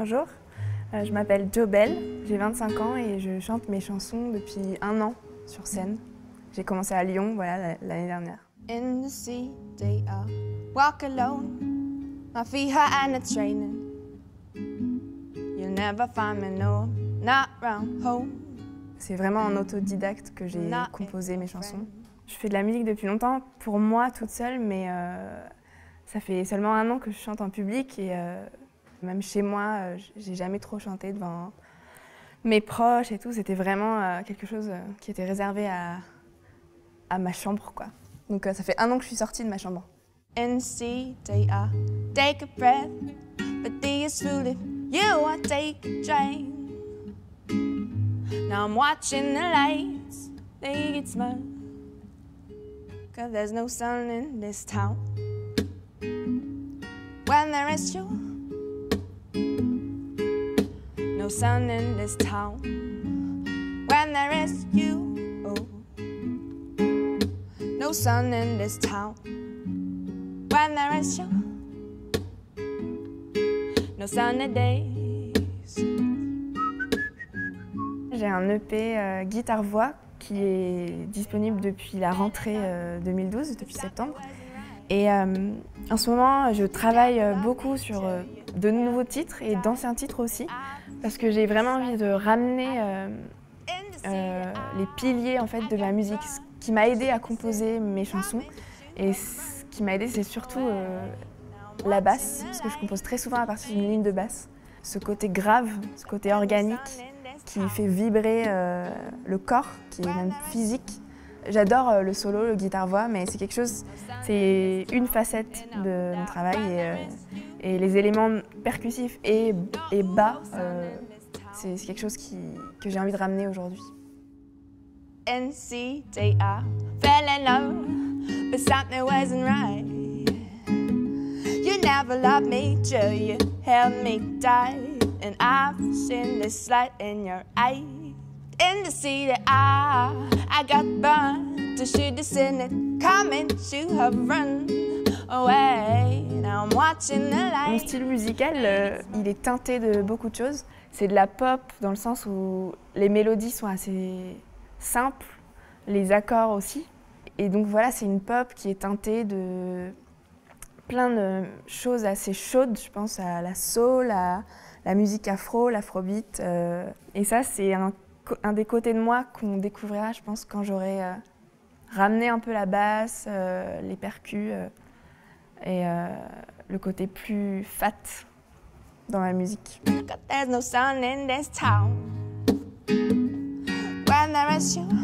bonjour. Je m'appelle Jobel, j'ai 25 ans et je chante mes chansons depuis 1 an sur scène. J'ai commencé à Lyon, voilà, l'année dernière. In the city, I walk alone. My feet hurt and it's raining. You'll never find me, no, not round home. C'est vraiment en autodidacte que j'ai composé mes chansons. Je fais de la musique depuis longtemps, pour moi toute seule, mais ça fait seulement 1 an que je chante en public et même chez moi, j'ai jamais trop chanté devant mes proches et tout. C'était vraiment quelque chose qui était réservé à ma chambre, quoi. Donc ça fait 1 an que je suis sortie de ma chambre. In the city, I take a breath, but the is full of you, I take a train. Now I'm watching the lights, they get small. 'Cause there's no sun in this town. When there is you, no sun in this town. When there is you, oh, no sun in this town. When there is you, no sunny days. J'ai un EP guitare-voix qui est disponible depuis la rentrée 2012, depuis septembre. Et en ce moment, je travaille beaucoup sur de nouveaux titres et d'anciens titres aussi, parce que j'ai vraiment envie de ramener les piliers en fait, de ma musique, ce qui m'a aidé à composer mes chansons. Et ce qui m'a aidé, c'est surtout la basse, parce que je compose très souvent à partir d'une ligne de basse. Ce côté grave, ce côté organique, qui fait vibrer le corps, qui est même physique. J'adore le solo, le guitare-voix, mais c'est quelque chose, c'est une facette de mon travail et les éléments percussifs et bas, c'est quelque chose que j'ai envie de ramener aujourd'hui. NCDI fell in love, but something wasn't right. You never loved me till you held me tight, and I've seen this light in your eye. In the city, I got burned to shoot the sin it coming to have run away. Now I'm watching the light. Mon style musical, il est teinté de beaucoup de choses. C'est de la pop dans le sens où les mélodies sont assez simples, les accords aussi. Et donc voilà, c'est une pop qui est teintée de plein de choses assez chaudes. Je pense à la soul, à la musique afro, l'afrobeat. Et ça, c'est un des côtés de moi qu'on découvrira, je pense, quand j'aurai ramené un peu la basse, les percus et le côté plus fat dans ma musique. There's no sun in this town. When there is you,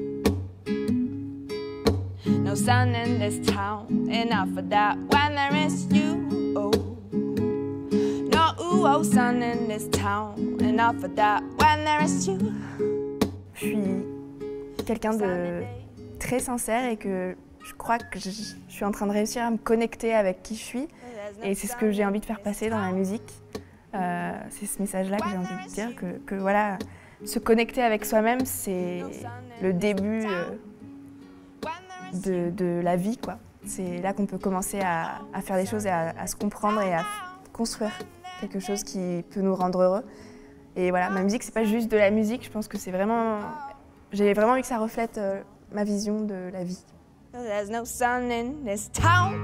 no sun in this town. Enough of that. When there is you, oh, no oh sun in this town. Enough of that. When there is you. Je suis quelqu'un de très sincère et que je crois que je suis en train de réussir à me connecter avec qui je suis. Et c'est ce que j'ai envie de faire passer dans la musique. C'est ce message-là que j'ai envie de dire, que voilà, se connecter avec soi-même, c'est le début de la vie, quoi. C'est là qu'on peut commencer à faire des choses et à se comprendre et à construire quelque chose qui peut nous rendre heureux. Et voilà, ma musique, c'est pas juste de la musique, je pense que c'est vraiment... J'ai vraiment envie que ça reflète ma vision de la vie. There's no sun in this town.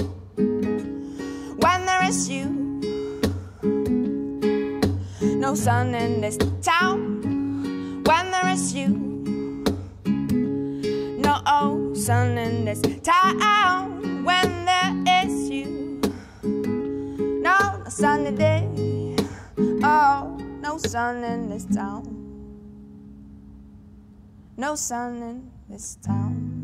When there is you, no sun in this town. When there is you, no sun in this town. When there is you, no sunny day. Oh, no sun in this town. No sun in this town.